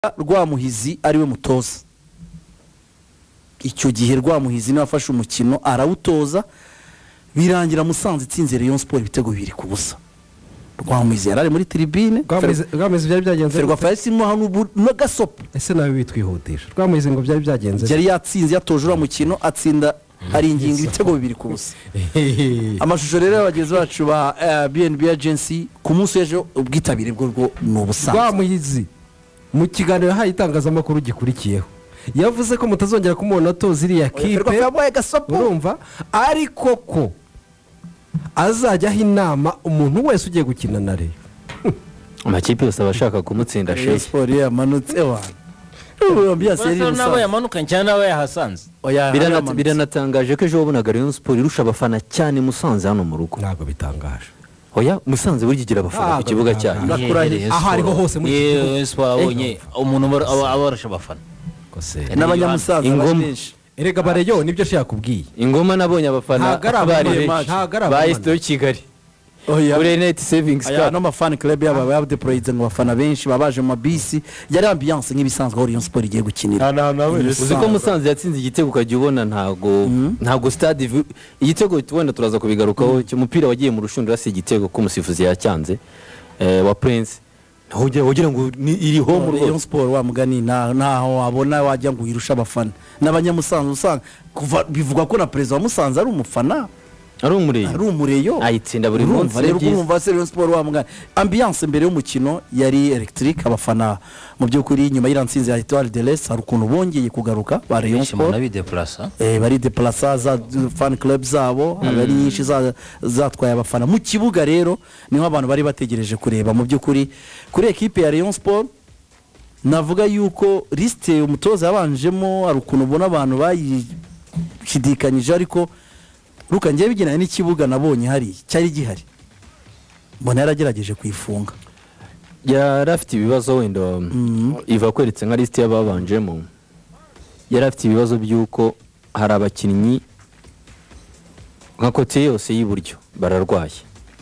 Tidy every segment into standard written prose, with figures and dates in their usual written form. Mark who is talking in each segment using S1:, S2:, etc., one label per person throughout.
S1: Rwamuhizi ariwe mutoza. Icyo gihe Rwamuhizi niwe afashe umukino arawutoza birangira Musanze itsinze Rayon Sport ibitego 2-0. Rwamuhizi yarari muri tribune.
S2: Rwamuhizi byari byagenze.
S1: Ferwa Faisimo hano no gasopo.
S2: Ese nawe bitwihutisha. Rwamuhizi ngo byari byagenze.
S1: Yari yatsinze yatoje umukino atsinda hari ingingo ibitego 2-0. Amashusho rero y'abagenzi bacu ba BNB agency ku munsi ejo ubwitabire bwo n'ubusanzwe.
S2: Rwamuhizi mu kiganiro hayi itangazamakuru gikurikiyeho yavuze ko mutazongera kumubona toza iriya kipe urumva ariko ko azajyaho inama umuntu wese ugiye gukina na Rayon.
S3: Amakipe yose abashaka kumutsinda
S1: Rayon Sport yamanutse wa
S4: nabo yamanukanye cyane nawe yahasanze.
S3: Biranatangaje ko ejo wabonaga Rayon Sport irusha abafana cyane Musanze hano mu rugo.
S2: Ntabwo bitangaje.
S3: Oya Musanze buryigira abafana ku kibuga cyayo.
S2: Aho ariho hose muri
S4: Rayon Sport abonye umuntu abarasha abafana.
S1: N'abanyamusanze benshi.
S2: Erega bareyo nibyo shaka kubwiye.
S3: Ingoma nabonye abafana bari ba Esto Kigali. Kuri Net Savings
S1: Card. No fan club yaba yabdeployed ngo bafana benshi babaje mu mabisi yari ambiance nk'ibisanzwe aho Rayon Sport igiye gukinira.
S3: Uziko Musanze yatsinze igitego ukajya ubona ntago stade igitego tubona turaza kubigarukaho cy'umupira wagiye mu rushundura si igitego ko umusifuzi yacyanze wa Prince hogira ngo iriho mu
S1: Rayon Sport wa mugani naho wabona wajya ngo yirusha abafana n'abanyamusanze usanga kuva bivuga ko na president wa Musanze ari umufana
S3: ari umureyo ayitsinda buri munsi
S1: rero urumva Rayon Sport wa mugani ambiance mbere y'umukino yari electric abafana mu byukuri nyuma y'irantsinze ya Etoile de l'Est hari ukuntu bongeye kugaruka ba Rayon Sport bari deplacer za fan club zabo abari nyinshi zatwaye abafana mu kibuga rero niho abantu bari bategereje kureba mu byukuri kuri equipe ya Rayon Sport navuga yuko liste umutoza yabanjemo ari ukuntu ubona abantu bayishidikanyije ariko Ruka ngiye bigena n'ikibuga nabonye hari cyari gihari mbona yaragerageje kwifunga
S3: yarafite ibibazo wenda iva kweretse nka liste y'ababanjemo yarafite ibibazo byuko hari abakinnyi nka kote yose y'iburyo bararwaye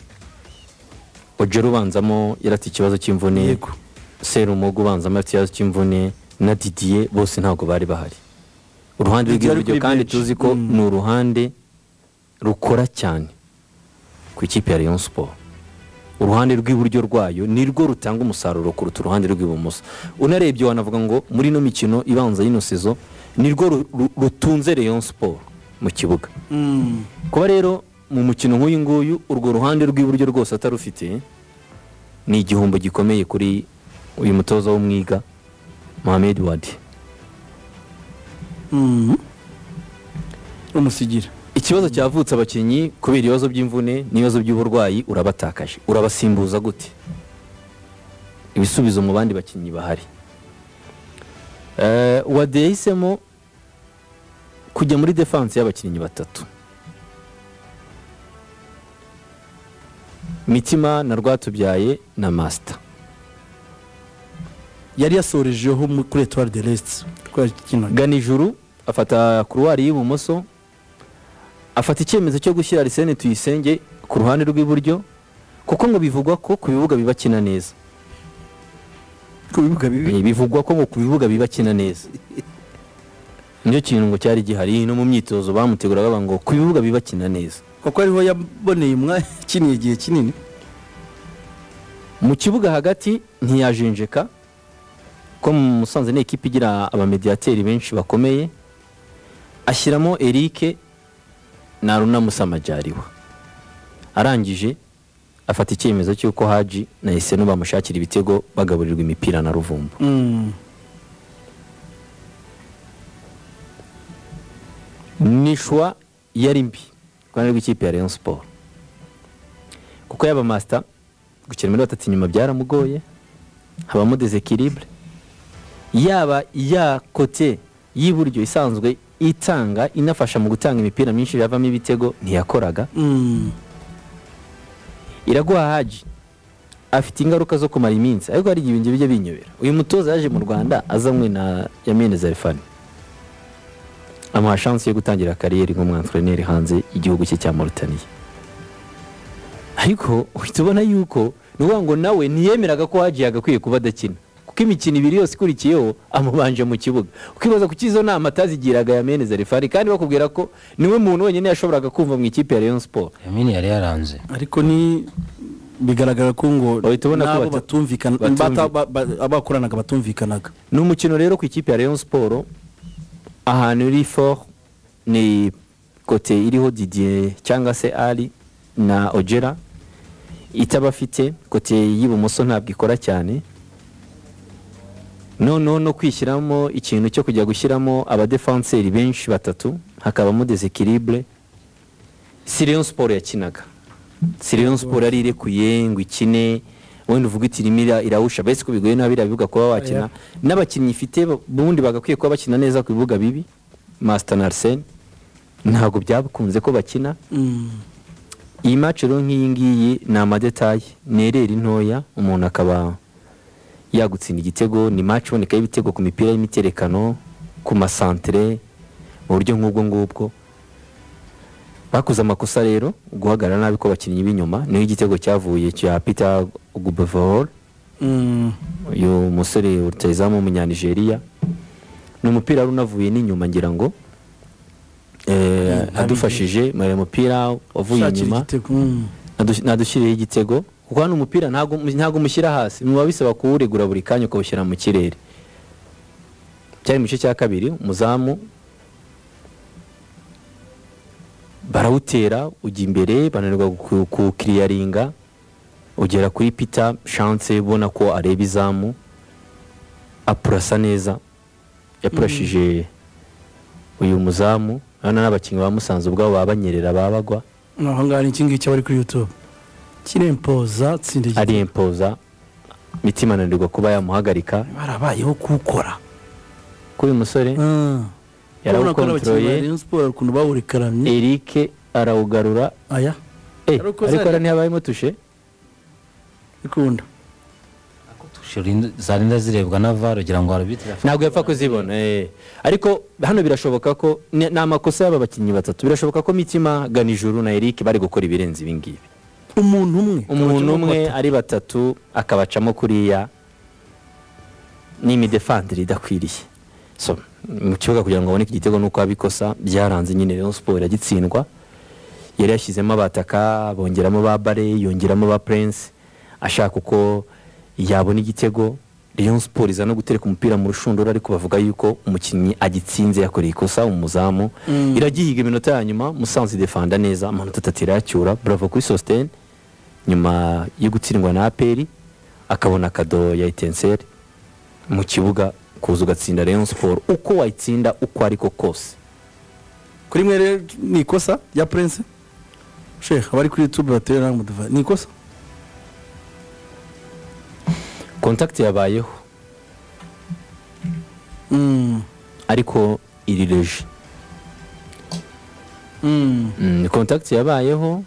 S3: Ojero ubanzamo yarafite ikibazo cy'imvune Serumogo ubanzamo afite ikibazo cy'imvune na Didier bose ntago bari bahari uruhande rw'iburyo kandi tuzi ko ni uruhande rukora cyane ku ikipe ya Rayon Sport uruhande rw'iburyo rwayo nirwo rutanga umusaruro kuruta uruhande rw'ibumoso unarebye wanavuga ngo muri no mikino ibanza y'ino sezo nirwo rutunze Rayon Sport mu kibuga kuba rero mu mukino nk'uyu nguyu urwo ruhande rw'iburyo rwose atarufite ni igihombo gikomeye kuri uyu mutoza w'umwiga Mohamed Wade
S1: umusigira
S3: ikibazo cyavutse abakinnyi kubera ibibazo by'imvune n'ibibazo by'uburwayi urabatakaje urabasimbuza gute ibisubizo mu bandi bakinnyi bahari Wade yahisemo kujya muri defense y'abakinnyi batatu Mitima na Rwatubyaye na Master
S1: yari yasorejeho kuri Etoile de l'Est
S3: Ganijuru afata couloir y'ibumoso afata icyemezo cyo gushyira Arsene Tuyisenge ku ruhande rw'iburyo kuko ngo bivugwa ko ku bibuga bibakina neza bivugwa ko ngo ku bibuga bibakina neza nicyo kintu ngo cyari gihari no mu myitozo bamutegura baba ngo ku bibuga bibakina neza
S1: kuko ariho yaboneye umwakiniye igihe kinini
S3: mu kibuga hagati ntiyajenjeka ko mu Musanze ni equipe igira abamediateri benshi bakomeye ashyiramo Eric na Runa Musamajariwa arangije afata icyemezo cy'uko Haji na Iseno bamushakira ibitego bagaburirwa imipira na Ruvumbu nishwa yari mbi kwanirwa ikipe ya Rayon Sport kuko yaba Master gukina muri batatu nyuma byaramugoye habamo deséquilibre yaba ya kote y'iburyo isanzwe itanga inafasha mu gutanga imipira myinshi yavamo ibitego ntiyakoraga Iraguha Haji afite ingaruka zo kumara iminsi ariko hari ibintu bijye binyobera uyu mutoza yaje mu Rwanda azamwe na Yamene Zarfani amuha chance yo gutangira kariyeri nk'umwantreneri hanze igihugu cye cya Mauritania ariko uhita ubona yuko nuvuga ngo nawe ntiyemeraga ko Haji yagakwiye kuba adakina kuko kuko imikino ibiri yose ikurikiyeho amubanje mu kibuga ukibaza kuki izo nama atazigiraga Yamini Zerifari kandi bakubwira ko niwe muntu wenyine yashoboraga kumva mu ikipe ya Rayon Sport.
S4: Yamini yari yaranze
S1: ariko ni bigaragara ko ngo nabo batumvikana abakoranaga batumvikanaga.
S3: Ni umukino rero ku ikipe ya Rayon Sport ahantu iri fort ni kote iriho Didier cyangwa se Ali na Ojera itabafite kote y'ibumoso ntabwo ikora cyane no kwishyiramo ikintu cyo kujya gushyiramo abadefenseri benshi batatu hakabamo desequilibre. Rayon Sport yakinaga Rayon Sport ari irekuye ngo ikine wenda uvuga iti rimira irawusha bese ko bigoye nabi bivuga kuba wakina n'abakinnyi ifite bundi bagakwiye kuba bakina neza ku bibuga bibi. Master Narsen ntabwo byakunze ko bakina. Iyi match rero nk'iyi ngiyi ni amadetaye nerera ntoya umuntu akaba yagutsinda igitego. Ni match iboneka y'ibitego ku mipira y'imiterekano ku masantere mu buryo ngubwo bakoze amakosa rero guhagarara nabi ko bakinnyi b'inyuma. Niyo igitego cyavuye cya Peter Gubevor uyu musore utazamu w'umunyanigeriya. Ni umupira runavuye n'inyuma ngira ngo adufashije mu mupira wavuye inyuma nadushyiriye igitego kuko hano umupira ntago mushyira hasi muba bisaba kuwuregura buri kanya ukawushyira mu kirere. Cyari mu gice cya kabiri umuzamu barawutera ujya imbere bananirwa kukiriyaringa ugera kuri Peter chance ubona ko areba izamu apurasa neza yapurashije uyu muzamu hano n'abakinnyi bamusanze ubwabo babanyerera babagwa.
S1: Naho ngari ikingi cyabari kuri YouTube kirempoza tsinde
S3: ari impoza mitima nanirwa kuba yamuhagarika
S1: barabayeho kukora
S3: kuri musore yarawukontroye
S1: Rayon Sport ukuntu bawurikaramye
S3: Eric arawugarura
S1: aya
S3: ariko ntiyabayemo tushe
S1: ikunda
S4: zarinda zirebwa na VAR kugira ngo arbitre
S3: ntabwo yapfa kuzibona ariko hano birashoboka ko n'amakosa y'aba bakinnyi batatu birashoboka ko Mitima Ganijuru na Eric bari gukora ibirenze ibingibi. Umuntu umwe ari batatu akabacamo kuriya ni imidefenderi idakwiriye. So mu kibuga kugira ngo abone igitego nuko abikosa byaranze nyine Rayon Sport iragitsindwa. Yari yashyizemo abataka bongeramo ba Bare yongeramo ba Prince ashaka uko yabona igitego. Rayon Sport iza no gutereka umupira mu rushundura ariko bavuga yuko umukinnyi agitsinze yakoreye ikosa umuzamu iragihiga iminota ya nyuma Musanze defenda neza amanota 3 iracyura. Bravo kuri Sosten nyuma yo gutsindwa na APR akabona kado ya Etincelle mu kibuga kuza ugatsinda Rayon Sport uko wayitsinda uko ariko kose.
S1: Kuri mwe rero ni ikosa ya Prince Sheikh abari kuri YouTube batera muduva ni ikosa
S3: contact yabayeho ariko iri reje contact yabayeho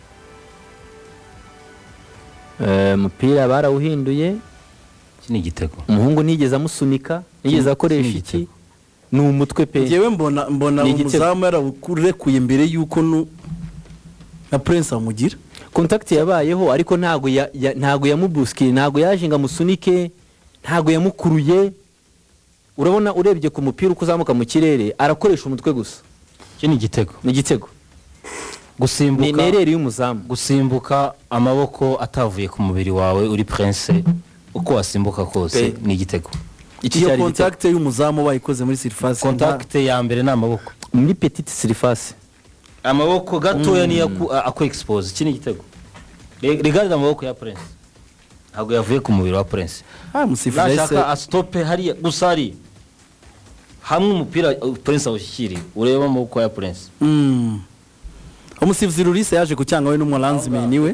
S3: mupira barawuhinduye
S4: kini igitego
S3: umuhungu nigeze amusunika nigeze akoresha iki ni umutwe pe
S1: yewe mbona umuzamu yarawurekuye imbere yuko na Prince amugira
S3: contact yabayeho ariko ntago yamubuskiye ntago yaje ngo amusunike ntago yamukuruye. Urabona urebye ku mupira uko uzamuka mu kirere arakoresha umutwe gusa.
S4: Kini igitego
S3: ni igitego
S4: gusimbuka
S3: ni nereri y'umuzamu
S4: gusimbuka amaboko atavuye ku mubiri wawe uri Prince uko wasimbuka kose ni igitego.
S1: Iyo contact y'umuzamu bayikoze muri surface
S4: contact ya mbere n'amaboko
S3: muri petite surface
S4: amaboko gatoya ni ako expose kini igitego. Regarde amaboko ya Prince ntabwo yavuye ku mubiri wa Prince.
S1: Musifura
S4: ashaka astope hari gusari hamwe umupira Prince awushyikiri ureba amaboko ya Prince.
S1: Umusifuzi Rulise yaje kucyanga we n'umulanzime niwe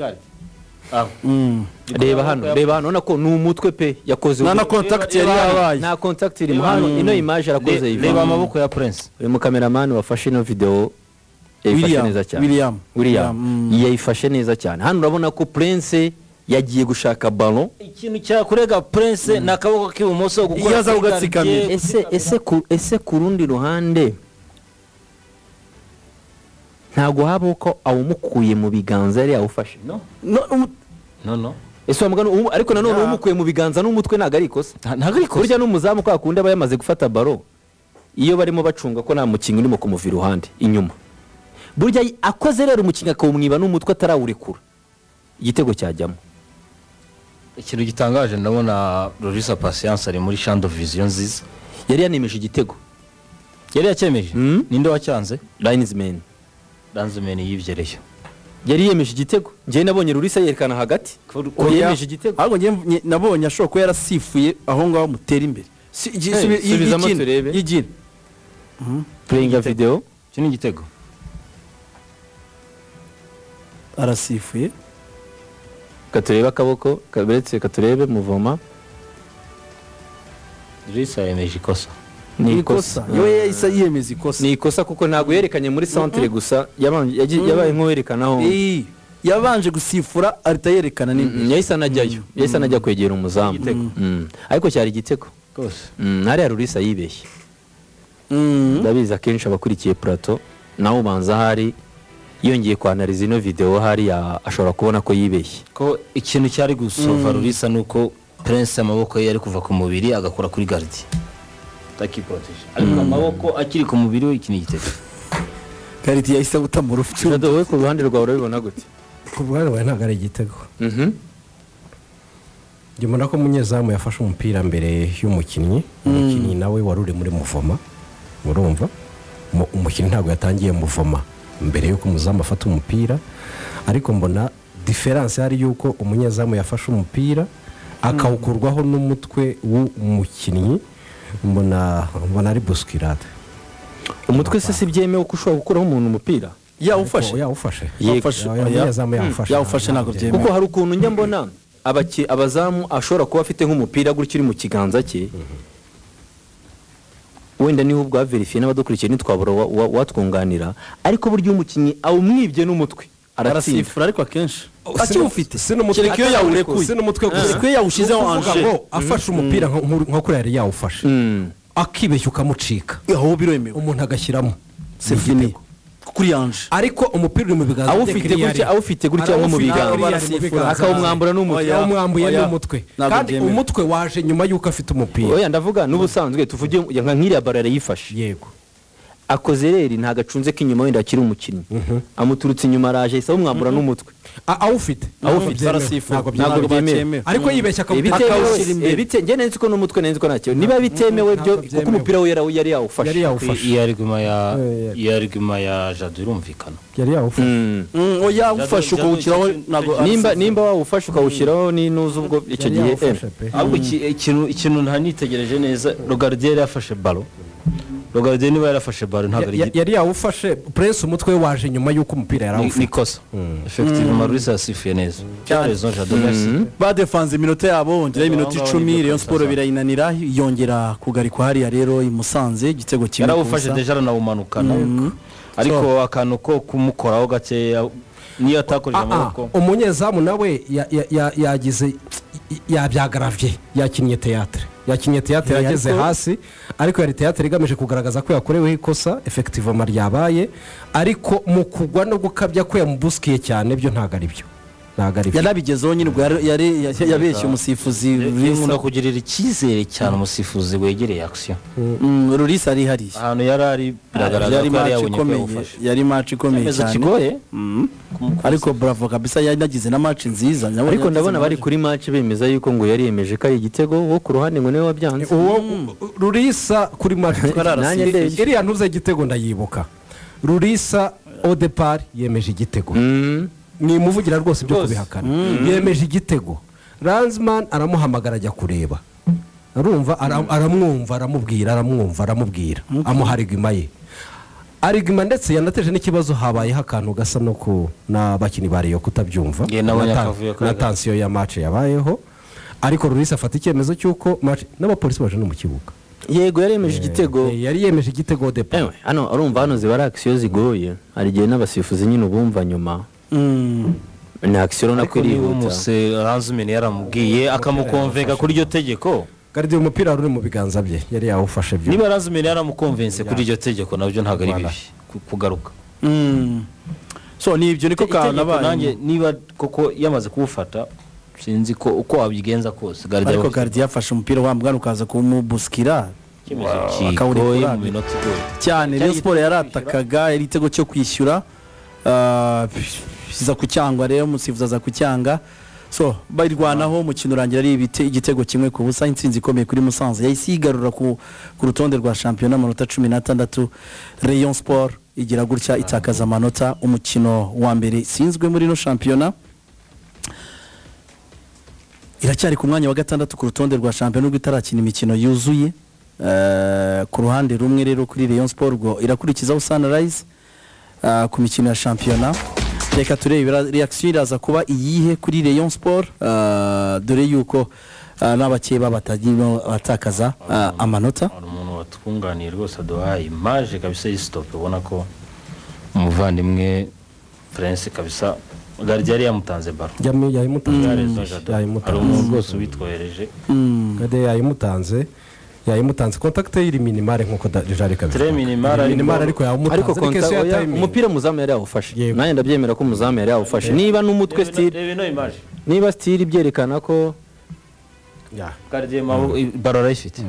S3: reba hano nako ni umutwe pe yakoze
S1: na contact yari yabaye
S3: na contact iri hano ino image arakoze
S4: reba amaboko ya Prince.
S3: Uyu mu cameraman wafashe ino video yayifashe neza cyane William yayifashe neza cyane. Hano urabona ko Prince yagiye gushaka ballon
S4: ikintu cyakurega Prince nakaboko k'ibumoso gukora
S1: yaza ugatsikamye
S3: ese ku rundi ruhande ntago haba uko awumukuye mu biganza yari awufashe
S4: no
S3: ese wamugana ariko nanone umukuye mu biganza n'umutwe ntago ari ikosa burya n'umuzamu kwa kundi aba yamaze gufata baro iyo barimo bacunga ko nta mukinnyi urimo kumuva iruhande inyuma burya akoze rero umukinnyi akawumwiba n'umutwe atarawurekura igitego cyajyamo.
S4: Ikintu gitangaje ndabona Lorisa Patience ari muri champ de vision nziza.
S3: Yari yanemeje igitego.
S4: Yari yacyemeje? Ninde wacyanze?
S3: Linesman
S4: yivyereye.
S3: Yari yemeje igitego. Ngiye nabonye Lorisa yerekana hagati ko yemeje igitego.
S1: Ahubwo ngiye nabonye ashobora ko yarasifuye aho ngaho mutera imbere.
S3: Subizamo turebe.
S1: Yigina.
S3: Playing a video.
S4: Kini igitego.
S1: Arasifuye.
S3: Katureba akaboko kaberetse katurebe muvoma.
S4: Lorisa yemeje ikosa.
S1: Ni ikosa. Yo isa yemeza ikosa.
S3: Ni ikosa kuko ntago yerekanye muri centre gusa yabaye nk'uwerekanaho.
S1: Yabanje gusifura arita yerekana n'imbere.
S3: Yahise anajya kwegera umuzamu. Ariko cyari igitego.
S4: Rwose.
S3: Hari Lorisa yibeshye. Ndabiza kenshi abakurikiye plateau nawe ubanza hari yongeye kwanariza ino video hari ashobora kubona ko yibeshye.
S4: Ko ikintu cyari gusova Lorisa nuko Prince amaboko ye yari kuva ku mubiri agakora kuri gardien. Takiproteje. Ariko amaboko akiri ku mubiri we ikini gitego.
S1: Gardien yahise gutamura ufite.
S3: Wowe ku ruhande rwawe urabibona gute?
S2: Ku ruhande rwawe ntabwo ari igitego. Ndimona ko umunyezamu yafashe umupira mbere y'umukinnyi. Umukinnyi nawe waruri muri muvoma. Murumva? Umukinnyi ntabwo yatangiye muvoma mbere yuko umuzamu afata umupira, ariko mbona difference hari yuko umunyezamu yafashe umupira akawukurwaho n'umutwe w'umukinnyi. Mbona ari boskirade.
S3: Umutwe se si byemewe ko ushobora gukuraho umuntu umupira?
S2: Yawufashe.
S1: Yawufashe ntabwo byemewe.
S3: Kuko hari ukuntu njya mbona abazamu ashobora kuba afite nk'umupira gutyo uri mu kiganza cye. Wenda niho ubwo verifiye n'abadukurikiye nitwabura watwunganira, ariko buryo umukinnyi awumwibye n'umutwe
S1: arasifura, ariko akenshi
S2: akiwufite sinumutwe gusa ko yawushizeho anje afashe umupira nko kuri yari yawufashe akibeshya ukamucika aho biremewe umuntu agashyiramo
S1: sefini kuri yanje,
S2: ariko umupira uri mu biganza
S3: awufite gutya nko mu biganza akawumwambura n'umutwe,
S2: awumwambuye n'umutwe, kandi umutwe waje nyuma yuko afite umupira.
S3: Oya ndavuga n'ubusanzwe tuvuge nka nk'iriya barara yifashe,
S2: yego
S3: akoze rero ntago acunze ko inyuma wenda akiri umukinnyi, amuturutse inyuma araje isa umwambura n'umutwe,
S2: awufite
S3: ntabwo byemewe,
S2: ariko yibeshya
S3: akawushyira imbere. Njye nzi ko n'umutwe nzi ko ntacyo niba bitemewe byo kuko umupira we yari yawufashe.
S4: Iyo argument ya Jadu irumvikana.
S2: Yari yawufashe.
S1: Yawufashe ukawushyiraho,
S3: nimba wawufashe ukawushyiraho n'inuza ubwo icyo gihe.
S4: Ahubwo ikintu ntanitegereje neza, Gardien yafashe ballon. Gardien niba yarafashe ballon ntabwo
S2: yari yawufashe, Prince umutwe waje nyuma yuko umupira yarawufashe.
S4: Nikosa. Effectivement Lorisa asifuye neza. Cyane Jadu merci.
S1: Badefanze iminota yabo bongera iminota 10, Rayon Sport birayinanira yongera kugarikwa hariya rero imusanze igitego kimwe.
S4: Yarawufashe deja nabumanukana. Ariko akantu ko kumukoraho gake niyo atakoresha amaboko.
S2: Umunyezamu nawe yagize yabyagaravye, yakinnye théâtre. Yageze hasi, ariko yari théâtre igamije kugaragaza ko yakoreweho ikosa effectivement ryabaye, ariko mu kugwa no gukabya ko yamubuskiye cyane byo ntago ari byo.
S1: Yarabigezeho nyine ubwo yari yabeshye umusifuzi.
S4: Nkunda kugirira icyizere cyane umusifuzi wegereye action.
S1: Lorisa ari hari
S4: ahantu yari biragaragara ko yari yabonye ko yafashe.
S1: Yari match ikomeye cyane. Ariko bravo kabisa, yanagize na match nziza.
S3: Ariko ndabona bari kuri match bemeza yuko ngo yari yemeje ko ari igitego, wo ku ruhande ngo niwe wabyanze.
S2: Uwo Lorisa kuri match iri yantuze igitego ndayibuka. Lorisa au départ yemeje igitego. Ni muvugira rwose byo kubihakana. Yemeje igitego. Ransman aramuhamagara ajya kureba. Arumva aramwumva aramubwira. Amuharigima ye. Arigima ndetse yanateje n'ikibazo, habaye hakantu gasa no ku n'abakini bariyo kutabyumva. Na tension ya match yabayeho. Ariko Lorisa afata icyemezo cyuko match n'abapolisi baje no mu kibuga.
S3: Yego yari yemeje igitego.
S2: Yari yemeje igitego de pa.
S3: Hano urumva zibara action zigoye. Hari gihe n'abasifuzi nyine ubumva nyuma. Ni action na kwirihuta.
S4: Ransman yaramubwiye akamukonvenga kuri iryo tegeko.
S2: Gardien umupira uri mu biganza bye yari yawufashe byo.
S4: Niba Ransman yaramukonvense kuri iryo tegeko nabyo ntago ari bibi kugaruka.
S1: So ni ibyo niko kana
S4: nanjye niba koko yamaze kuwufata sinzi ko uko wabigenza kose
S1: ariko Gardien yafashe umupira wambwana ukaza kumubuskira
S4: akawurekura mu minota
S1: cyane. Rayon Sport yaratakaga yari igitego cyo kwishyura biza kucyangwa rero umusifuzi aza kucyanga so bayirwanaho umukino urangira ari igitego kimwe ku busa. Intsinzi ikomeye kuri Musanze yahise yigarura ku rutonde rwa shampiyona amanota 16. Rayon Sport igira gutya itakaza amanota. Umukino wa mbere sinzwe muri no shampiyona iracyari ku mwanya wa 6 ku rutonde rwa shampiyona ubwo itarakina imikino yuzuye. Ku ruhande rumwe rero kuri Rayon Sport ngo irakurikizaho Sunrise ku mikino ya shampiyona. Reka turebe reaction iraza kuba iyihe kuri Rayon Sport dore yuko n'abakeba batagino batakaza amanota.
S4: Umuntu watwunganiye rwose aduhaye image kabisa y'istop ubona ko umuvandimwe Prince kabisa Gardien yamutanze baro
S2: yayimutanze
S4: ari umuntu rwose ubitwohereje
S2: Gade yayimutanze contact iri minimale nkuko Jari kabisa
S4: très minimale
S2: ariko yamutanze
S3: ariko umupira muzamu yari awufashe nanjye ndabyemera ko muzamu yari awufashe niba n'umutwe style niba style byerekana ko
S4: Gardien baro arayifite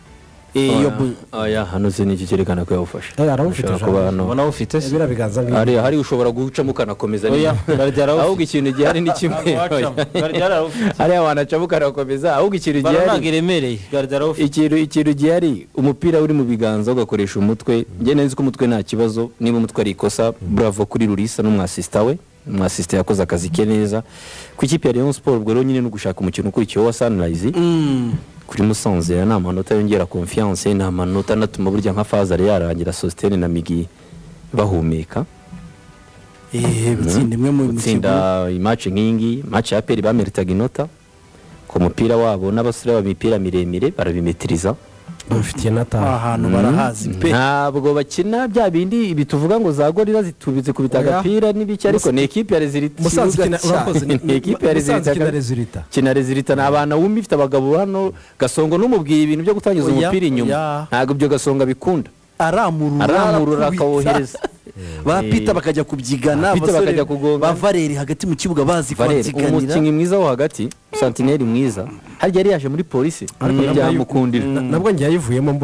S3: hano se n'iki cyerekana ko yawufashe
S4: ubona ufite se
S2: birabiganza ngiye
S3: hari ushobora gucamo ukanakomeza ahubwo ikintu gihari ni kimwe hari wanacamo ukanakomeza ahubwo ikintu gihari ikintu gihari umupira uri mu biganza ugakoresha umutwe njye nzi ko umutwe nta kibazo niba umutwe ari ikosa bravo kuri Rurisa n'umwasista we umwasista yakoze akazi ke neza ku ikipe ya Rayon Sport ubwo rero nyine no gushaka umukino ukurikiyeho wa Sunrise kuri Musanze na amanota yongera confiance na amanota natuma burya nka Fazal yarangira Sostene na Migi bahumeka
S1: bitsinde imwe mu
S3: tsinda match nkingi match ya APR bameritaga inota ku mupira wabo n'abasore b'imipira miremire barabimetiriza
S2: bafitiye nata
S1: ahantu barahazi pe
S3: ntabwo bakina bya bindi bituvuga ngo za gorira zitubitse ku bitagapira n'ibiki ariko ne equipe ya Resulta
S2: Musanze urakoze
S3: ne equipe ya Resulta kina Resulta n'abana wumva ifite abagabo hano Gasongo n'umubwiye ibintu byo gutangiza umupira inyuma ntabwo byo Gasonga bikunda aramurura akawohereza
S1: bapita bakajya kubyigana
S3: bakajya kugonga
S1: bavareri hagati mu kibuga bazi kwaziganira
S3: umukinyi mwiza wo hagati Sentinelle mwiza harya yari yaje muri polisi ariko byamukundira
S2: nabwo ngiye yivuyemo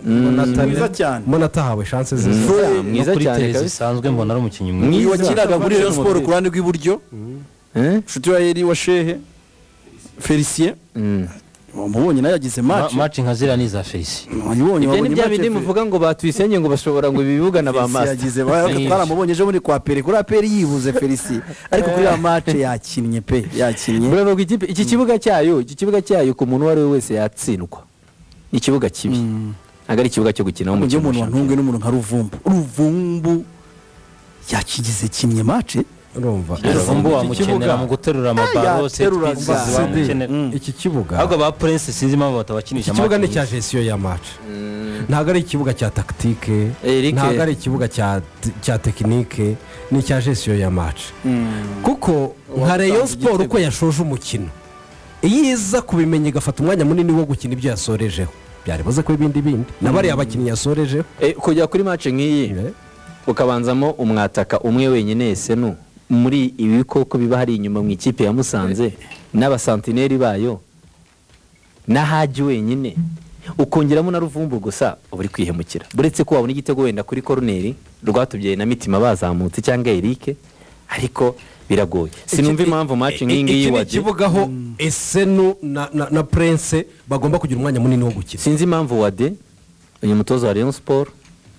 S2: mbona atahawe chance
S3: mwiza cyane
S4: bisanzwe mbona ari umukinyi
S1: mwiza wakinaga muri Rayon Sport ku ruhande rw'iburyo nshuti wa Eri wa Shehe Felicien mubonye nayo yagize
S4: match nka zira niza Felicien
S3: ibyo bya bindi muvuga ngo batwisenge ngo bashobora ngo ibibugana ba master
S1: yagize baramubonye ejo muri kwa Pere kuri APR yibuze Felicien ariko kuri ya match yakinnye pe yakinnye
S3: bro ikipe iki kibuga cyayo ku muntu wari wese yatsindwa ikibuga kibi agari ikibuga cyo gukina mu
S1: gihe umuntu wantungwe n'umuntu nka Ruvumbu yakigize kimwe match
S2: urumva
S4: Ruvumbu wamukenera mu guterura amabaro
S2: iki kibuga
S4: ahubwo ba Prince sinzi impamvu batabakinisha
S2: ikibuga ni cya gestion ya match ntabwo ari ikibuga cya tactique ntabwo ari ikibuga cya technique ni cya gestion ya match kuko nka Rayon Sport uko yashoje umukino iyiza kubimenye gafata umwanya munini wo gukina ibyo yasorejeho byaribuze ko ibindi nabari abakinnyi yasorejeho
S3: kujya kuri match nk'iyi ukabanzamo umwataka umwe wenyine Senu muri ibi bikoko biba hari inyuma mu ikipe ya Musanze n'abasantineri bayo nahaji wenyine ukongeramo na Ruvumbu gusa uburi kwihemukira buretse ko wabona igitego wenda kuri corner rwatubye na mitima bazamutse cyangwa Eric ariko biragoye sinumva impamvu match nkingi
S2: waje kivugaho Esenu na Prince bagomba kugira umwanya munini wo gukina
S3: sinzi impamvu wade uyu mutozo wa Rayon Sport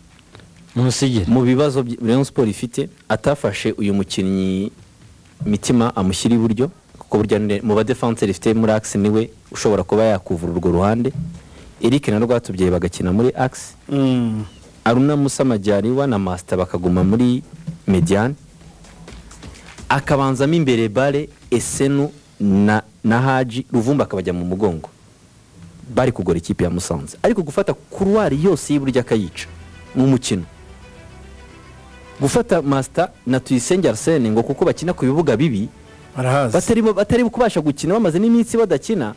S3: mu bibazo Rayon Sport ifite atafashe uyu mukinnyi mitima amushyira iburyo kuko burya mu ba defenseur ifite muri axe niwe ushobora kuba yakuvura urwo ruhande Eric na Rwatubye bagakina muri axe Aruna Musa Majaliwa na Master bakaguma muri mediane akabanzamo imbere bare Esenu na Haji Ruvumba akabajya mu mugongo bari kugora ikipe ya Musanze ariko gufata couloir yose y'iburyo akayica mu mukino gufata Master na Tuyisenge Arsene ngo kuko bakina ku bibuga bibi batari kubasha gukina bamaze n'iminsi badakina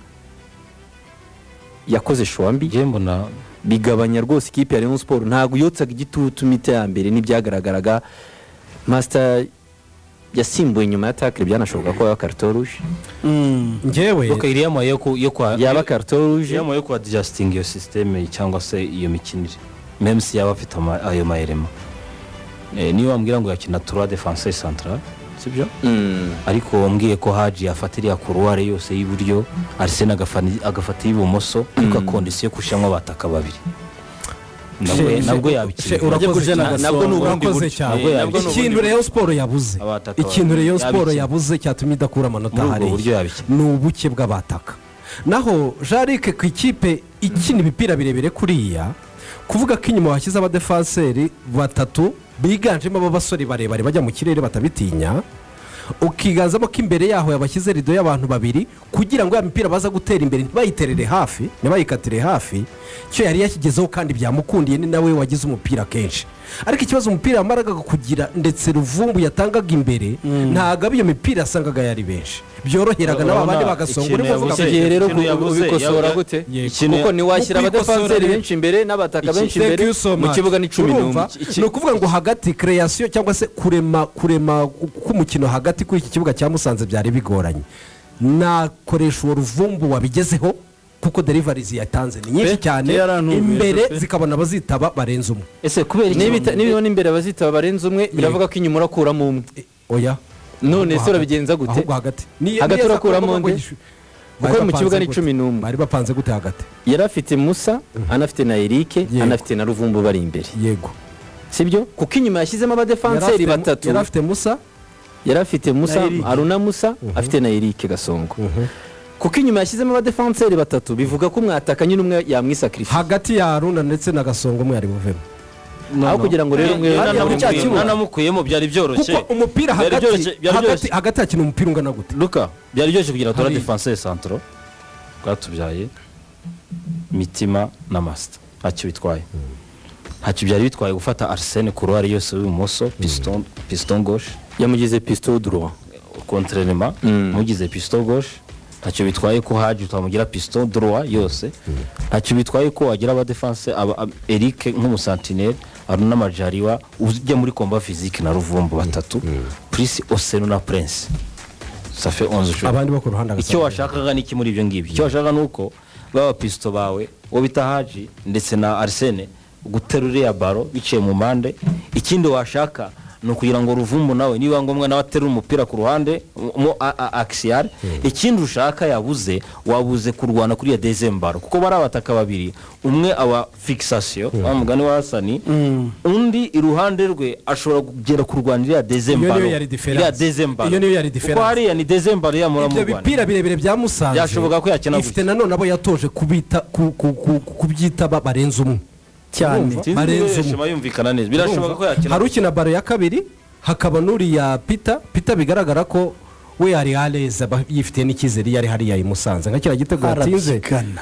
S3: yakoze shwambi
S4: mbona
S3: bigabanya rwose ikipe ya Rayon Sport ntago yotsaga igitutu mite ya mbere n'ibyagaragaraga Master yasimbuye nyuma ya takire byanashoboka ko yaba karito ruje
S2: ngewe
S4: iriya mo yo kwa
S3: yaba karito ruje
S4: iriya mo yo kwa adjusting iyo systeme cyangwa se iyo mikinire même si yaba afite ayo maherema niyo wambwira ngo yakina 3 défenseur central sibyo ariko wambwiye ko Haji yafatiriya couloir yose y'iburyo Arsene agafata ibumoso ariko akondisiyo kushyamwa bataka babiri nabwo yabikira
S2: nabwo nubundi cyane ikintu Rayon Sport yabuze ikintu Rayon Sport yabuze cyatumye idakura amanota hari nubuke bw'abataka naho Jarike ku ikipe ikina ibipira birebire kuriya kuvuga ko inyuma washyize abadefenseri batatu biganjemo abasore barebare bajya mu kirere batabitinya ukiganzamo ko imbere yaho yabashyize rido y'abantu babiri kugira ngo ya mipira baza gutera imbere ntibayiterere hafi ntibayikatire hafi cyo yari yakigezeho kandi byamukundiye ni nawe wagize umupira kenshi ariko ikibazo umupira yamaraga kugira ndetse Ruvumbu yatangaga imbere ntago iyo mipira yasangaga yari benshi byoroheraga n'abandi bagasonga uri kuvuga
S3: ko rero ubikosora gute kuko niwashyira abadefenseri benshi imbere n'abataka benshi imbere mu kibuga ni 11
S2: ni ukuvuga ngo hagati creation cyangwa se kurema k'umukino hagati kuri iki kibuga cya Musanze byari bigoranye nakoresha uwo Ruvumbu wabigezeho kuko deliveries yatanze ni nyinshi cyane imbere zikabona abazitaba barenze umwe
S3: ese kubera nibibona imbere abazitaba barenze umwe biravuga ko inyuma urakuramo umwe
S2: oya
S3: none se urabigenza gute
S2: hagati
S3: urakuramo undi kuko mu kibuga ni 11
S2: bari bapanze gute hagati
S3: yari afite Musa anafite na Eric anafite na Ruvumbu bari imbere
S2: yego
S3: sibyo kuko inyuma yashyizemo abadefenseri batatu yari afite Musa Aruna Musa afite na Eric Gasongo kuko inyuma yashyizemo abadefenseri batatu bivuga ko mwatakanye n'umwe yamwisacrifice
S2: hagati ya Aruna ndetse na Gasongo mwe ari buvemo
S3: aho kugira ngo rero
S4: nanamukuyemo byari byoroshye
S2: kuko umupira hagati hakina umupira ungana gute
S4: Luka byari byoroshye kugira tora defenseur central bwatubyaye Mitima na Master ntacyo bitwaye ntacyo byari bitwaye gufata Arsene couloir yose w'ibumoso piston gauche
S3: yamugize piston droit
S4: contrairement mugize piston gauche ntacyo bitwaye ko Haji utamugira piston droit yose ntacyo bitwaye ko wagira abadefense Eric nk'umusentinelle Aruna Majaliwa ujya muri combat physique na Ruvumbu batatu plus Oseno na Prince ça fait 11 jours
S2: abandi bako ruhanda
S4: icyo washakaga niki muri ibyo ngibyo icyo washaka nuko baba pisto bawe wo bita Haji ndetse na Arsene guterura ya baro biciye mu mande ikindi washaka no kugira ngo Ruvumbu nawe niba ngombwa nawe atera umupira ku ruhande mu axial ikindi ushaka yabuze wabuze kurwana kuri ya dezembaro kuko bari abataka babiri umwe aba fixation bamugani wa Hasani undi iruhande rwe ashobora kugera kurwanira ya dezembaro ya dezembaro
S2: iyo niyo yari difference
S4: kuko hari ya ni dezembaro ya muramugwana
S2: ibyo bipira birebire bya Musanze
S4: yashoboka ko yakina
S2: ifite nanone abo yatoje kubita kubyita barenze umwe cyane
S4: barenzuma yumvikana neza birashoboka ko yakina
S2: harukina baro ya kabiri hakaba nuri ya Peter bigaragara ko we yari aleza yifite n'ikizeri yari hari ya Musanze nkakira gitego yatinze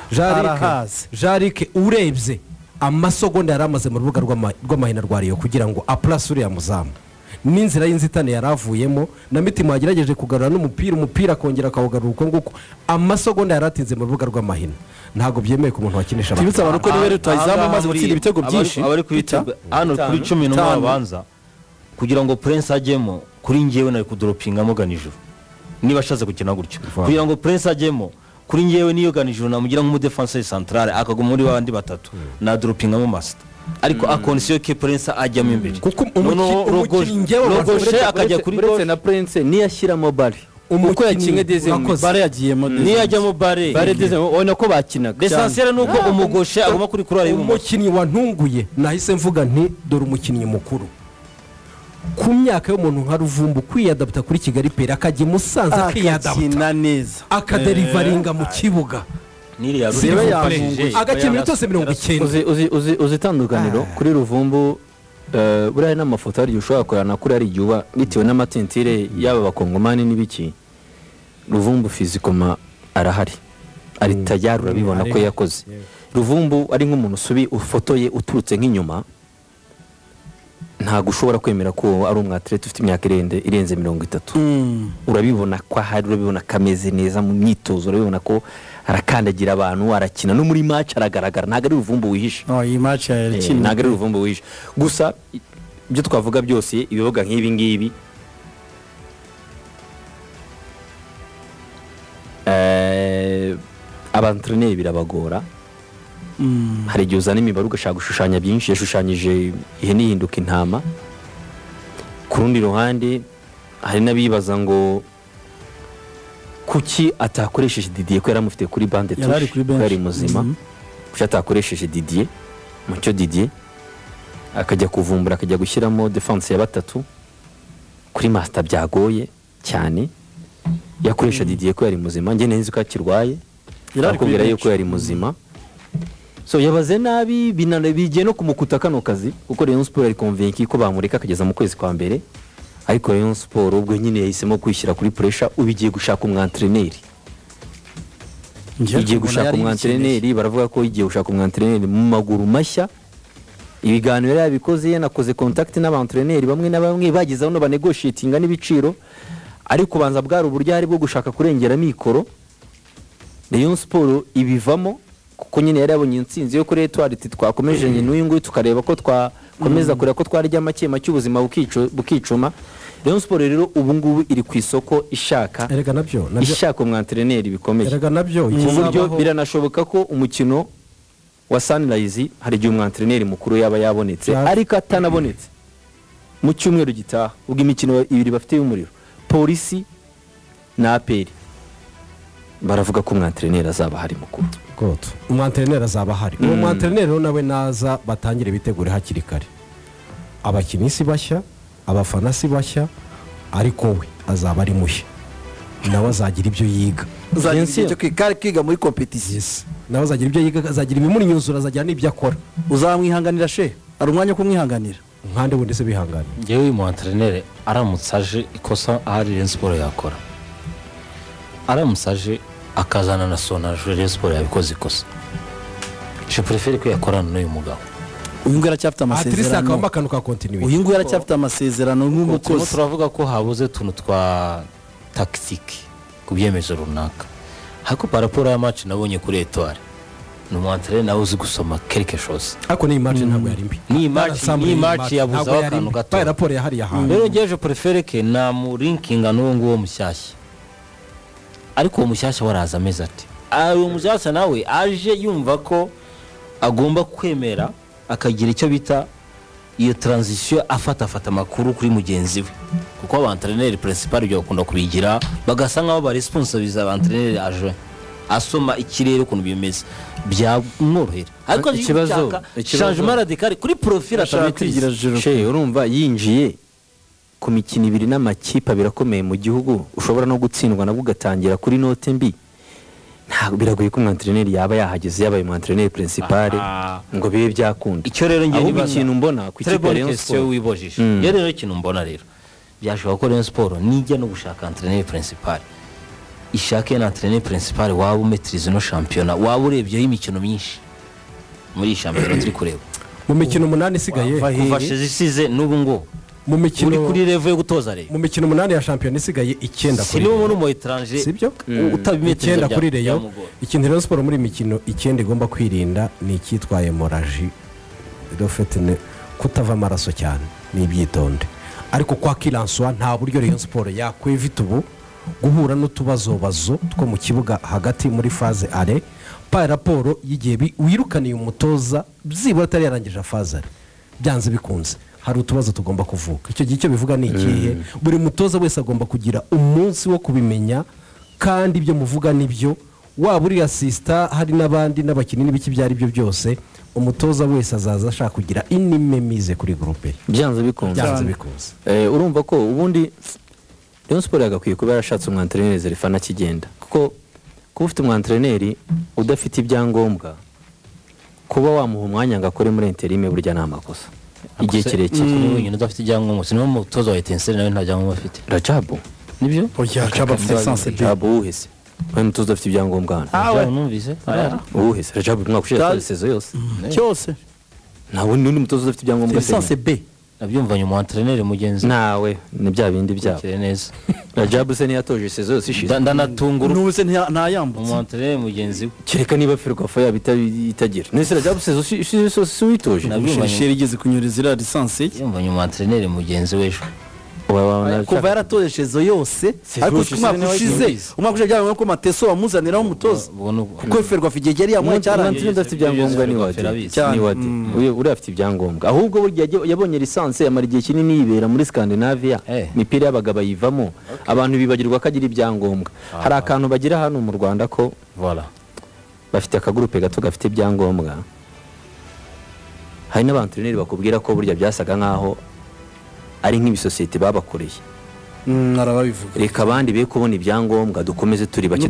S2: Jarike urebye amasogonda yaramaze mu rubuga rw'amahina rwariyo kugira ngo aplace uri ya muzamu n'inzira y'inzitane yaravuyemo na Mitima yagerageje kugarura n'umupira kongera akawugaruka nguko amasogonda yaratinze mu rubuga rw'amahina ntago byemeye ku muntu wakinisha
S1: tibitsa abantu ko niwe rutayizamu maze gutsinda ibitego byinshi
S4: abari kubita hano kuri 11 abanza kugira ngo Prince ajyemo kuri ngewe nari kudoropinga muganijuru niba ashaze gukina gutyo kugira ngo Prince ajyemo kuri ngewe niyo ganijuru namugira nk'umudefenseur central akaguma muri bandi batatu na droppinga mu Master ariko akondisiyo ke Prince ajyamo imbere
S2: kuko umukinnyi
S4: Rogoshe akajya kuri
S3: Prince na Prince niyashyiramo bari uko yakinye dezembe
S1: bare yagiyemo
S4: niyajyamo bare
S3: dezembe ubona ko bakinaga
S4: l'essentiel nuko umugoshe aguma kuri kurare
S2: umukinnyi wantunguye nahise mvuga nti dore umukinnyi mukuru ku myaka y'umuntu nka Ruvumbu kwiyadapta kuri Kigali pera akajya Musanze kwiyadapta
S1: neza
S2: akaderivaringa mu kibuga
S4: niriya
S2: agakina byose 90
S3: uzitandukaniro kuri Ruvumbu buriya n'amafoto ari ushobora kurana kuri ari yuba bitewe n'amatentire y'aba bakongomani n'ibiki Ruvumbu fizikoma arahari ari tayari urabibona ko yakoze Ruvumbu ari nk'umuntu usubi ufotoye uturutse nk'inyuma ntago ushobora kwemera ko ari umwatlete ufite imyaka irenze 30 urabibona ko ahari urabibona kameze neza mu myitozo urabibona ko arakandagira abantu arakina no muri match aragaragara ntago ari Ruvumbu wihisha
S1: iyi match yarakina
S3: ntago ari Ruvumbu wihisha gusa ibyo twavuga byose ibiboga nk'ibi ngibi abantreneri birabagora hari igihe uzana imibare ugashaka gushushanya byinshi yashushanyije ihene ihinduka intama ku rundi ruhande hari n'abibaza ngo kuki atakoresheje Didier ko yaramufite kuri bande touche ko yari muzima kuki atakoresheje Didier mucyo Didier akajya kuvumbura akajya gushyiramo defense ya batatu kuri master byagoye cyane yakoresha Didier ko yari muzima njye nzi ko akirwaye akubwira yuko yari muzima so yabaze nabi bigiye no kumukuta kano kazi kuko Rayon Sport yari convaincu ko bamureka akageza mu kwezi kwa mbere ariko Rayon Sport ubwo nyine yahisemo kwishyira kuri pressure ubigiye gushaka umwantreneri igiye gushaka umwantreneri baravuga ko igiye gushaka umwantreneri mu maguru mashya ibiganiro yabikoze yanakoze contact n'abantreneri bamwe na bamwe bagize aho banegotiatinga n'ibiciro ariko banza bwari uburyo hari bwo gushaka kurengera mikoro Rayon Sport ibivamo kuko nyine yari yabonye intsinzi yo kuri Etoile twakomeje nyine n'uyu nguyu tukareba ko twakomeza kureba ko twarya make cy'ubuzima bukicuma Rayon Sport rero ubu ngubu iri ku isoko ishaka ishaka umwantreneri bikomeye mu buryo biranashoboka ko umukino wa Sunrise hari igihe umwantreneri mukuru yaba yabonetse ariko atanabonetse mu cyumweru gitaha ubwo imikino ibiri bafite y'umuriro polisi na APR baravuga ko umwantreneri azaba hari mukuru
S2: umwantreneri azaba hari uwo mwantreneri nawe naza batangire bitegure hakiri kare abakinnyi si bashya abafana si bashya ariko we azaba ari mushya nawe azagira ibyo yiga
S1: kwiga muri competition
S2: nawe azagira ibyo yiga azagira imimurinyuzura azagira n'ibyo akora
S1: uzamwihanganira she ari umwanya wo kumwihanganira
S2: nkande wundi se bihangana
S4: ngewe uyu mwantreneri aramutse aje ikosa ahari Rayon Sport yakora aramutse aje akazana na Sonage Rayon Sport yabikoze ikosa je préfère ko yakorana n'uyu mugabo
S1: uyu nguyu aracyafite
S2: amasezerano
S1: akabamo
S2: akantu ka continuity
S1: uyu nguyu aracyafite amasezerano n'umukozi
S4: turavuga ko habuze tuntu twa tactique ku byemezo runaka hako paraporo ya match nabonye kuri Etoile n'umwantreneri nawe uzi gusoma quelque chose
S2: ariko ni match ntabwo yari mbi
S4: ni match yabuze akantu gato
S2: paraporo ya hariya hantu
S4: rero ngeje préfère que na mu linkinga n'uwo nguwo mushyashya ariko uwo mushyashya waraza ameze ati uwo mushyashya nawe aje yumva ko agomba kwemera akagira icyo bita iyo transition afata amakuru kuri mugenzi we kuko abantreneri principal byo bakunda kubigira bagasa nkaho ba responsabilize abantreneri aje asoma ikirere ukuntu bimeze byamworohera ariko ikibazo changement radical kuri profil atametigira
S3: je urumva yinjiye ku mikino ibiri n'amakipe birakomeye mu gihugu ushobora no gutsindwa nabwo ugatangira kuri note mbi ntabwo biragoye ko umwantreneri yaba yahageze yabaye umwantreneri principal ngo bibe byakunda
S4: icyo rero ngiye
S3: nibaza ikintu mbona ku kipe Rayon
S4: Sport wibojije rero ikintu mbona rero byashobora ko Rayon Sport nijya no gushaka entraîneur principal ishake na entraîneur principal waba umetrize no championnat waba urebyeho imikino myinshi muri championnat turi kureba
S2: mu mikino 8 isigaye
S4: kuva isize n'ubu ngo
S2: mu mikino
S4: kuri level yo gutoza rero
S2: mu mikino 8 ya championnat isigaye 9 kuri
S4: sino muri mu étranger
S2: sibyo
S4: utabimetrize
S2: 9 kuri Rayon ikintu Rayon Sport muri mikino 9 igomba kwirinda ni icyitwa hemorrhage dofetene kutava amaraso cyane ni ibyitonde ariko kwa Kilanswa nta buryo Rayon Sport yakwevita ubu guhura n'utubazo two mu kibuga hagati muri phase are pa raporo y'igihe wirukaniye umutoza byibura atari yarangije phase are byanze bikunze hari utubazo tugomba kuvuka icyo gihe cyo bivuga ni ikihe buri mutoza wese agomba kugira umunsi wo kubimenya kandi ibyo muvuga nibyo waba uri assista hari n'abandi n'abakinnyi n'ibiki byari byo byose umutoza wese azaza ashaka kugira inimemize kuri groupe
S3: byanze bikunze urumva ko ubundi Rayon Sport yagakwiye kuba yarashatse umwantreneri Zerifana kigenda kuko kuba ufite umwantreneri udafite ibyangombwa kuba wamuha umwanya ngakore muri interime burya nta makosa igihe kirekire
S4: wenyine udafite ibyangombwa sinimo umutoza wa Etincelle nawe nta byangombwa afite
S3: Rajabu
S4: nibyo
S1: oya Rajabu afite essence
S3: Rajabu uhese we mutoza afite ibyangombwa
S4: hano numvise
S3: uhese Rajabu mwaka ushize sezo yose
S1: cyose
S3: nawe n'undi mutoza udafite ibyangombwa
S1: essence B
S4: nabyumvanye mu entraîneur mugenzi
S3: nawe ni bya bindi byabo
S4: neza
S3: Rajabu se niyatoje sezo yose ishize
S4: ndanatungura
S1: n'ubuse nta yambutse
S4: mu entraîneur mugenzi we
S3: kereka niba Ferwafa yabitagira nese Rajabu sezo ishize witoje
S1: nabyumvanye igeze kunyuriza ira lisansi
S4: yumvanye mu entraîneur mugenzi we
S1: kuva yaratoresheje yose ariko umwaka ushize byaba ko Mateso wamuzaniraho umutoza kuko Ferwafa igihe yari yamuha
S3: cyarangiye ndafite ibyangombwa ni wadi uriya afite ibyangombwa ahubwo burya yabonye lisansi amara igihe kinini yibera muri Scandinavia imipira y'abagabo bayivamo abantu bibagirwa ko agira ibyangombwa hari akantu bagira hano mu Rwanda ko bafite akagurupe gato gafite ibyangombwa hari n'abantreneri bakubwira ko burya byasaga nkaho ari nk'ibisosiyete babakoreye
S1: narababivuga
S3: reka abandi be kubona ibyangombwa dukomeze turi bake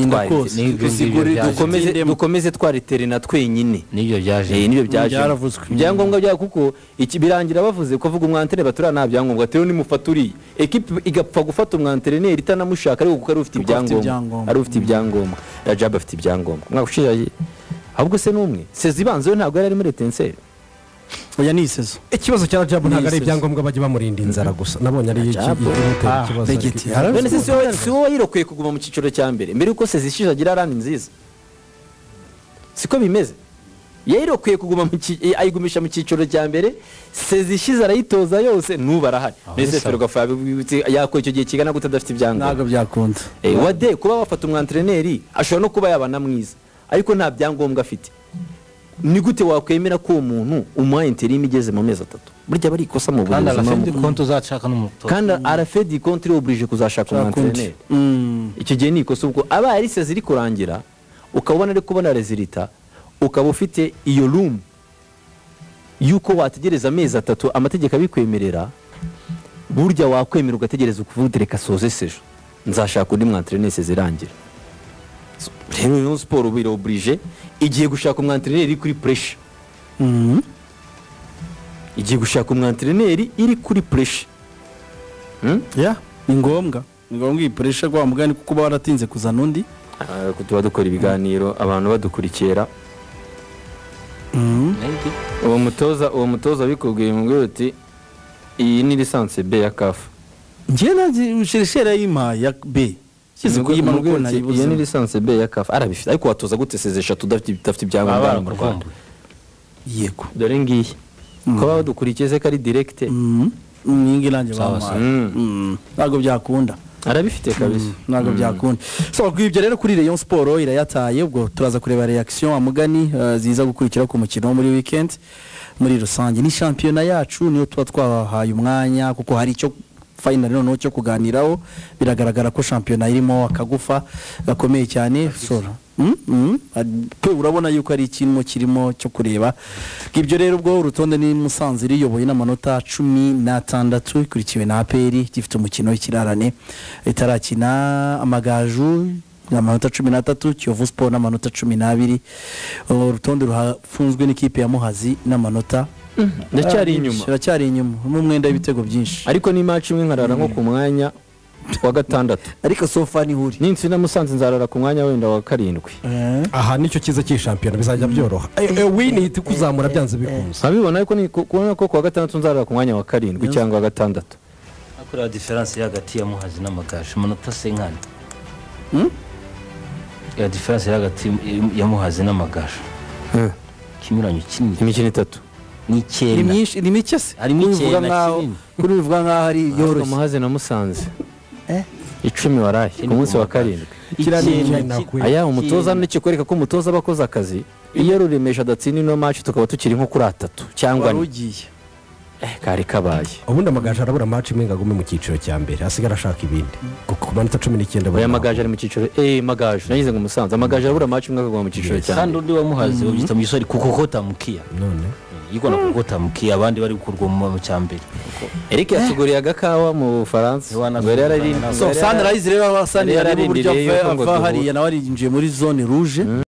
S3: dukomeze twariterena twenyine
S4: nibyo byaje
S3: ibyangombwa bya kuko birangira bavuze ko vuga umwantreneri batura nta byangombwa tero nimufaturiye equipe igapfa gufata umwantreneri itanamushaka ariko kuko ari ufite ibyangombwa Rajab afite ibyangombwa mwakushiraye ahubwo se numwe sezibanze ntabwo yari muri Etincelle
S1: oya ni isezo
S2: ikibazo cya Rajab ntabwo ari ibyangombwa bajya bamurinda inzara gusa nabonye ari ikibazo
S3: bene si wowe yirokweye kuguma mu cyiciro cya mbere mbere uko sezishisha agira rani nziza siko bimeze yayirokweye kuguma ayigumisha mu cyiciro cya mbere sezishiza arayitoza yose nuba arahari mbese Ferwafa yakora icyo gihe kigana gute adafite ibyangombwa
S1: ntabwo byakunda
S3: wade kuba bafata umwantreneri ashobora no kuba yabana mwiza ariko nta byangombwa afite ni gute wakwemera ko umuntu umuha interim igeze mu mezi 3 burya bari ikosa mu
S4: buzima kandi arafedi konti uzashaka n'umutoza
S3: kandi arafedi konti iri oblige kuzashaka umwantreneri icyo gihe ni ikosa ubwo aba ari sezi iri kurangira ukabona ari kubona resulta ukaba ufite iyo room yuko wategereza amezi 3 amategeko abikwemerera burya wakwemera ugategereza ukuvuga reka soze sejo nzashaka undi mwantreneri sezirangira rero Rayon Sport biro oblige igiye gushaka umwantreneri kuri pressure igiye gushaka umwantreneri iri kuri pressure
S1: ni ngombwa iyi pressure kwa mugani kuko baratinze kuzana undi
S3: kutuba dukora ibiganiro abantu badukurikira uwo mutoza bikubwiye mu ngiro ati iyi ni licence B ya CAF
S1: njye nazi ushirishera y'ima ya B kizi kuyima nuko nayibuze
S3: iyi ni licence B ya CAF arabifite ariko watoza guteseze 3 udafite ibyangombwa mu Rwanda
S1: yego
S3: dore ngiye ko badukurikiye se kari direct
S1: mwingiranje bama ntago byakunda
S3: arabifite kabisa
S1: ntago byakunda so kwibyo rero kuri Rayon Sport irayataye ubwo turaza kureba reaction amugani ziza gukurikira ku mukino muri weekend muri rusange ni championnat yacu niyo tuba twahaye umwanya kuko hari icyo final no cyo kuganiraho biragaragara ko championnat irimo akagufa gakomeye cyane sora urabona yuko ari ikintu kirimo cyo kureba ibyo rero ubwo urutonde ni Musanze riyoboye n'amanota 16 ikurikiwe na APR gifite umukino w'ikirarane itarakina Amagaju n'amanota 13 Kiyovu Sport n'amanota 12 urutonde ruhafunzwe n'ikipe ya Muhazi n'amanota ndacyari inyuma mu mwenda w'ibitego byinshi
S3: ariko ni match imwe nkarara nko ku mwanya wa 6
S1: ariko sofa ni huri
S3: ninsi na Musanze nzarara ku mwanya wenda wa 7
S2: aha nicyo kiza cy'ishampiyona bizajya byoroha win hit kuzamura byanze bikunze
S3: abibona ariko ni kubona ko kwa 6 nzarara ku mwanya wa 7 cyangwa wa 6
S4: akora difference hagati ya Muhazi n'Amagaju amanota 50 ya difference hagati ya Muhazi n'Amagaju kinyuranyo kinini
S3: imikino 3
S1: ni mike se harimo bivuga nkaho kuri bivuga nkaho ari yoroshye
S3: Muhazi na Musanze 10 waraye ku munsi wa 7 aya umutoza n'ikikwereka ko umutoza abakoze akazi iyo ruremesha datsini no match tukaba tukiri nko kuri 3 cyangwa
S1: ugiye
S3: kari kabaye
S2: ubundi Amagaju arabura match imwe ngagume mu cyiciro cya mbere asigara ashaka ibindi kuko manota 19
S3: baya Amagaju ari mu cyiciro Magaju nagize ngo Musanze Amagaju arabura match imwe akaguma mu cyiciro cya
S4: kandi undi wa Muhazi ubyita mu gisori kuko kotamukia
S2: none
S4: yiko nakugota mukiya abandi bari gukurwa mu cyambere
S3: Eric yatuguriye agakawa mu Faransa ngere yarari
S1: so Sunrise rero Sunrise yari mu buryo ava hariya nawe arinjiye muri zone rouge